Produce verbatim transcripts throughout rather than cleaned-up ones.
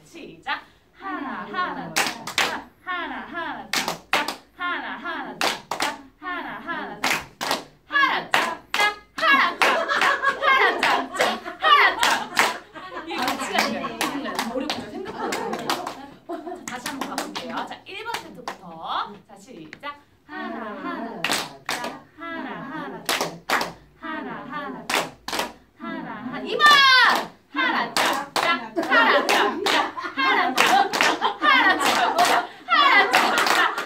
시작. 하나 하나 짝짝 하나 하나 짝짝 하나 하나 짝짝 하나 하나 짝짝 하나 짝짝 하나 짝짝 하나 짝짝 하나 짝짝. 이게 같이 가는 거예요. 어렵죠 생각보다. 다시 한번 가볼게요. 자 일 번 세트부터. 자 시작. 하나 하나 짝짝 하나 하나 짝짝 하나 하나 짝짝 하나 하나. 이 번 하나 짝짝 하나 짝짝 하나 짝짝 하나 짝짝 하나 짝짝.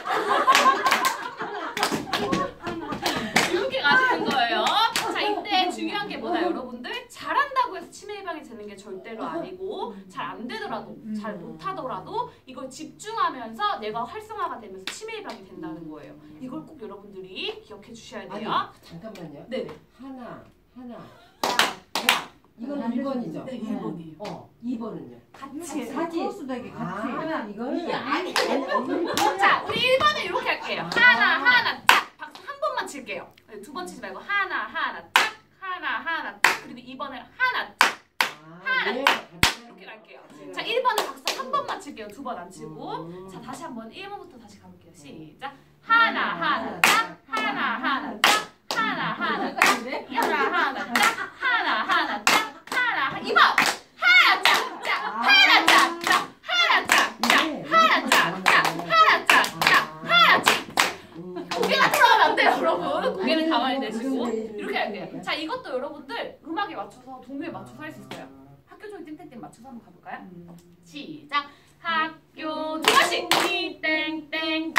이렇게 가시는 거예요. 자 이때 중요한 게 뭐다 여러분들? 잘한다고 해서 치매 예방이 되는 게 절대로 아니고 잘 안 되더라도 잘 못하더라도 이걸 집중하면서 내가 활성화가 되면서 치매 예방이 된다는 거예요. 이걸 꼭 여러분들이 기억해 주셔야 돼요. 아니, 잠깐만요. 네네. 하나 하나 야, 이건 일 번이죠? 네, 일 번이에요. 어, 이 번은요? 같이 사지. 크로스되게 같이. 아, 이거는 이게 아니. 자, 우리 일 번은 이렇게 할게요. 하나, 하나, 짝! 박수 한 번만 칠게요. 두 번 치지 말고 하나, 하나, 짝! 하나, 하나, 짝! 그리고 이 번은 하나, 짝! 하나, 예, 짝! 이렇게 갈게요. 자, 일 번은 박수 한 번만 칠게요. 두 번 안 치고. 자, 다시 한번 일 번부터 다시 가볼게요. 시작! 하나, 하나, 짝! 하나, 하나, 짝! 하나, 하나, 짝! 하나, 하나, 짝! 하나, 하나, 짝! 하나, 하나, 이 번! 하나, 짝! 짝! 하나, 짝! 짝! 하나, 짝! 짝! 하나, 짝! 짝! 하나, 짝! 짝! 하나, 짝! 고개가 돌아가면 안 돼요, 여러분. 고개는 가만히 내시고 이렇게 할게요. 자, 이것도 여러분들 음악에 맞춰서 동요에 맞춰서 할 수 있어요. 학교 종이 땡땡땡 맞춰서 한번 가볼까요? 시작! 학교 두 번씩! 이 땡땡땡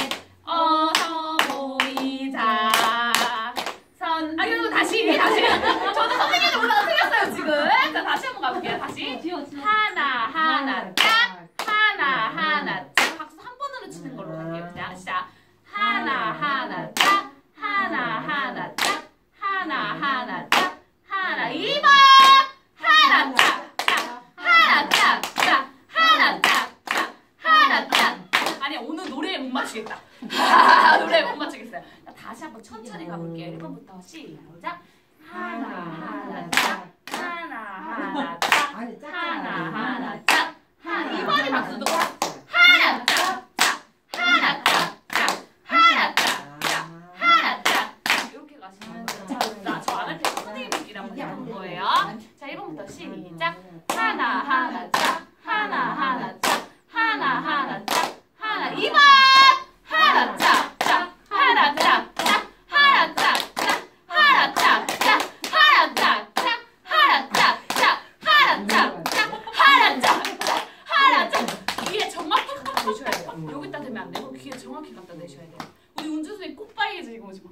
어서 모이자 선... 아, 이거 다시! 다시! 저도 선생님도 몰라서 틀렸어요, 지금! 자, 다시 한번 가볼게요. 다시! 하나, 하나, 짝! 하나, 하나, 짝! 박수 한 번으로 치는 걸로 갈게요. 자, 시작! 하나, 하나, 짝! 하나, 하나, 짝! 하나, 하나, 짝! 하나, 이 번! 하나, 짝! 짝! 하나, 짝! 짝! 하나, 짝! 짝! 하나, 짝! 아니야, 오늘 노래에 못 맞추겠다. 노래에 못 맞추겠어요. 다시 한번 천천히 가볼게요. 일 번부터 시작! 하나, 하나, 짝! 하나, 하나, 짝! 아니, 짝 하나, 하나, 짝! 하나, 이 번에 박수도 하나, 짝! 짝! 하나, 짝! 짝! 하나, 짝! 짝! 하나, 짝! 짝! 이렇게 가시는 거예요. 자, 저 안 할 때 선생님들끼리 한번 해보는 거예요. 자, 일 번부터 시작! 하나, 하나, 짝! 하나, 하나, 짝! 하나, 하나, 짝! 하나, 이 번! 하나, 짝! 짝! 하나, 짝! 짝! 하나, 짝! 짝! 하나, 짝! 짝! 하나, 짝! 짝! 하나, 짝! 짝! 하나, 짝! 짝! 하나, 짝! 짝! 하나, 짝! 귀에 정확히 갖다 내셔야 돼요. 여기다 대면 안 되고 귀에 정확히 갖다 내셔야 돼요. 우리 운주 선생님 꼭 빨개지고 지금.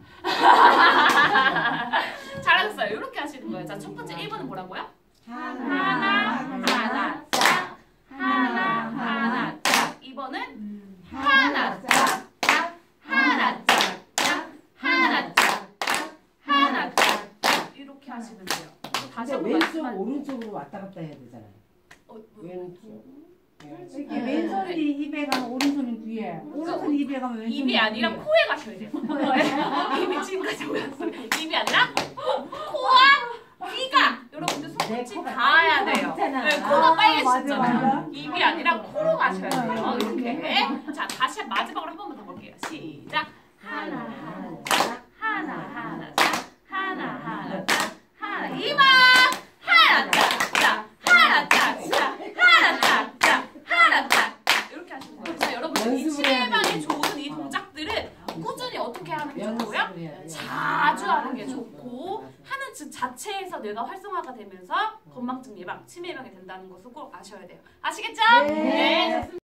잘하셨어요. 이렇게 하시는 거예요. 자, 첫 번째 일 번은 뭐라고요? 하나, 하나, 짝! 하나, 하나, 짝! 이 번은 하나, 짝! 짝! 하나, 짝! 짝! 하나, 짝! 짝! 하나, 짝! 짝! 이렇게 하시면 돼요. 다시 한번 왼쪽 말씀하세요. 오른쪽으로 왔다 갔다 해야 되잖아요. 어, 뭐, 왼쪽. 이렇게 왼손이 입에 가면 오른손이 귀에, 오른손이 입에 가면 왼손이 입이 아니라 코에 가셔야 돼요. 입이 지금까지 오였어요. 입이 아니라 코와 귀가 여러분들 손끝이 닿아야 돼요. 네, 코가 빨개지잖아요. 입이 아니라 코로 가셔야 돼요. 이렇게. 자, 다시 마지막으로 한 번만 더 볼게요. 시작. 하나, 하나, 짝. 하나, 하나, 짝. 하나, 하나, 짝. 하나, 이 번! 하나, 짝, 짝. 하나, 짝, 짝. 하나, 짝, 짝. 하나, 짝. 이렇게 하시는 거예요. 자, 여러분 이 치매 예방에 좋은 이 동작들은 꾸준히 어떻게 하는 게 좋고요? 자주 하는 게 좋고 하는 즉 자체에서 뇌가 활성화가 되면서 건망증 예방, 치매 예방이 된다는 것을 꼭 아셔야 돼요. 아시겠죠? 네. 네.